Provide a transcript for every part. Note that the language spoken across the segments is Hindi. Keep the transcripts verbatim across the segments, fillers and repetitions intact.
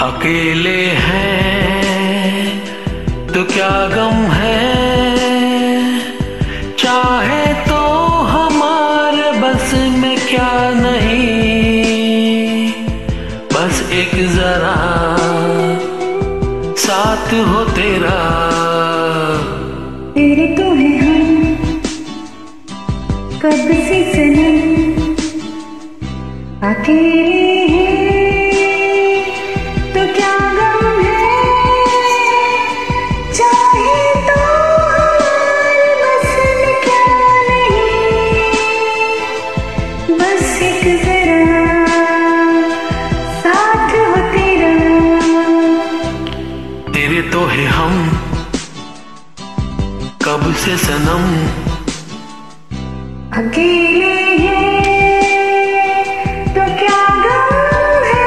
अकेले हैं तो क्या गम है, चाहे तो हमारे बस में क्या नहीं, बस एक जरा साथ हो तेरा। तेरे तो है हम कब से सनम, अकेले हैं तो क्या गम है, चाहे तो हमारे बस में क्या नहीं, बस एक जरा साथ हो तेरा। तेरे तो है हम कब से सनम, अकेले हैं तो क्या गम है।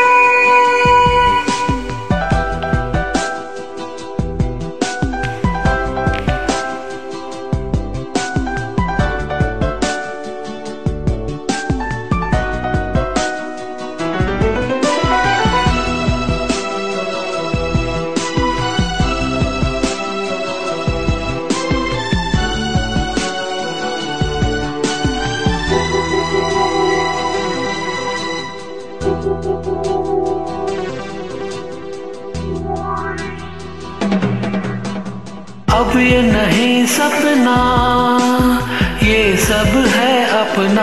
अब ये नहीं सपना, ये सब है अपना।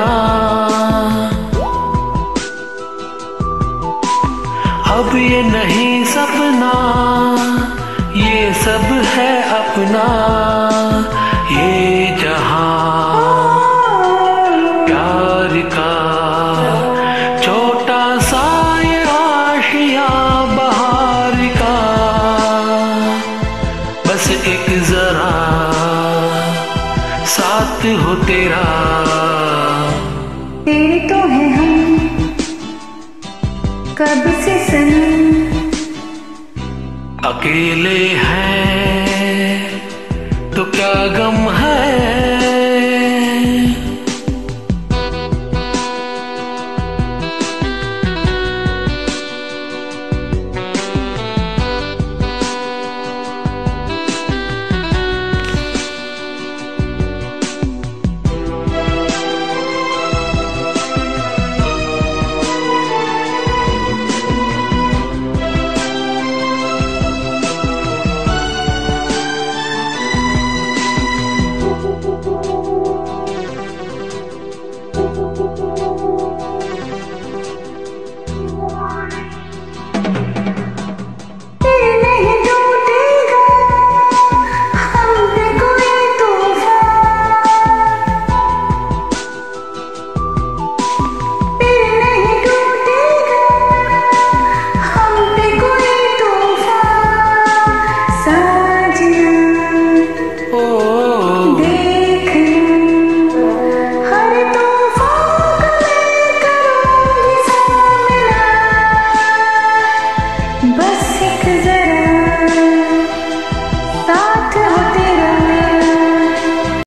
अब ये नहीं सपना, ये सब है अपना। ये जहां प्यार का छोटा सा ये आशिया बहार का, बस एक जरा साथ हो तेरा। तेरे तो है हम कब से सनम, अकेले हैं तो क्या गम है। ओ